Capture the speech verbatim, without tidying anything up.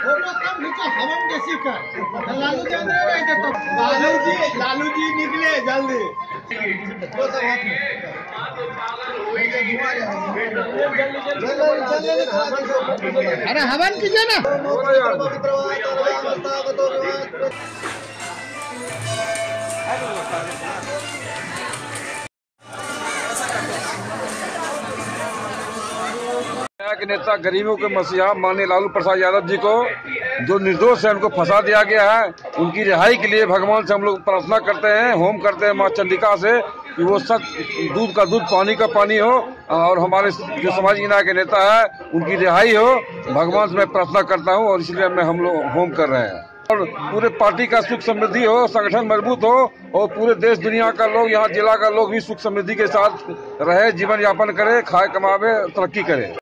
Photo कम खींचो, हवन जैसी कर। लालू जी अंदर बैठे तो लालू जी लालू जी निकले जल्दी। अरे हवन कीजिए ना। के नेता गरीबों के मसीहा माननीय लालू प्रसाद यादव जी को जो निर्दोष है उनको फंसा दिया गया है, उनकी रिहाई के लिए भगवान से हम लोग प्रार्थना करते हैं, होम करते हैं माँ चंडिका से कि वो सच दूध का दूध पानी का पानी हो और हमारे जो समाज इना के नेता है उनकी रिहाई हो। भगवान से मैं प्रार्थना करता हूँ और इसलिए मैं हम लोग होम कर रहे हैं और पूरे पार्टी का सुख समृद्धि हो, संगठन मजबूत हो और पूरे देश दुनिया का लोग, यहाँ जिला का लोग भी सुख समृद्धि के साथ रहे, जीवन यापन करे, खाए कमावे, तरक्की करे।